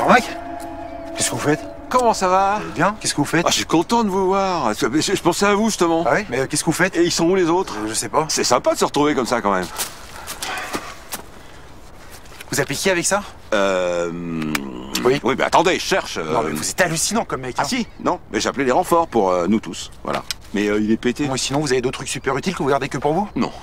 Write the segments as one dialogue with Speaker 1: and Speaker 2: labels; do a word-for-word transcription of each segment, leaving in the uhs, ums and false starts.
Speaker 1: Mac, qu'est-ce que vous faites?
Speaker 2: Comment ça va?
Speaker 1: Bien, qu'est-ce que vous faites?
Speaker 2: Ah, je suis content de vous voir. Je, je pensais à vous, justement.
Speaker 1: Ah oui, mais euh, qu'est-ce que vous faites?
Speaker 2: Et ils sont où, les autres?
Speaker 1: euh, Je sais pas.
Speaker 2: C'est sympa de se retrouver comme ça, quand même.
Speaker 1: Vous appelez qui avec ça?
Speaker 2: Euh...
Speaker 1: Oui.
Speaker 2: Oui, mais attendez, je cherche. euh,
Speaker 1: Non, mais vous êtes hallucinant comme mec.
Speaker 2: Ah
Speaker 1: hein.
Speaker 2: si, non, mais j'ai appelé les renforts pour euh, nous tous, voilà. Mais euh, il est pété.
Speaker 1: Moi, sinon, vous avez d'autres trucs super utiles que vous gardez que pour vous?
Speaker 2: Non.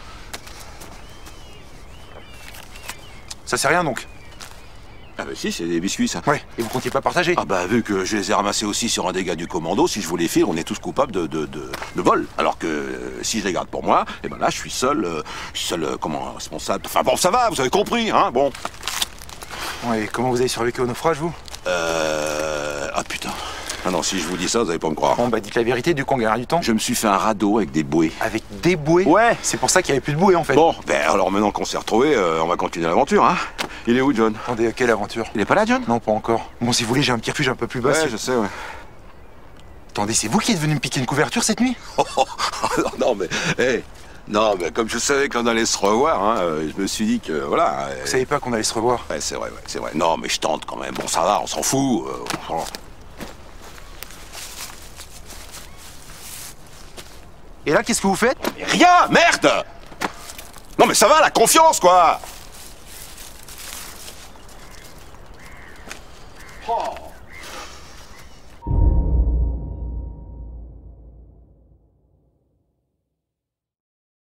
Speaker 1: Ça c'est rien donc?
Speaker 2: Ah bah si, c'est des biscuits, ça.
Speaker 1: Ouais, et vous comptiez pas partager?
Speaker 2: Ah bah vu que je les ai ramassés aussi sur un des gars du commando, si je vous les file, on est tous coupables de, de, de, de vol. Alors que euh, si je les garde pour moi, et ben là je suis seul, euh, seul, euh, comment, responsable. Enfin bon, ça va, vous avez compris, hein, bon.
Speaker 1: Ouais, et comment vous avez survécu au naufrage, vous?
Speaker 2: Euh... Ah putain. Ah non, si je vous dis ça, vous allez pas me croire.
Speaker 1: Bon, bah dites la vérité, du coup on gagnera du temps.
Speaker 2: Je me suis fait un radeau avec des bouées.
Speaker 1: Avec des bouées?
Speaker 2: Ouais.
Speaker 1: C'est pour ça qu'il y avait plus de bouées en fait.
Speaker 2: Bon, ben alors maintenant qu'on s'est retrouvés, euh, on va continuer l'aventure, hein. Il est où, John?
Speaker 1: Attendez, quelle aventure?
Speaker 2: Il est pas là, John?
Speaker 1: Non, pas encore. Bon, si vous voulez, j'ai un petit refuge un peu plus bas.
Speaker 2: Ouais,
Speaker 1: si-
Speaker 2: je sais, ouais.
Speaker 1: Attendez, c'est vous qui êtes venu me piquer une couverture cette nuit?
Speaker 2: Oh, oh, oh, non, mais, hé, non, mais comme je savais qu'on allait se revoir, hein, euh, je me suis dit que, voilà. euh,
Speaker 1: Vous savez pas qu'on allait se revoir?
Speaker 2: Ouais, c'est vrai, ouais, c'est vrai. Non, mais je tente quand même. Bon, ça va, on s'en fout. euh, enfin.
Speaker 1: Et là, qu'est-ce que vous faites?
Speaker 2: Mais rien, merde! Non, mais ça va, la confiance, quoi!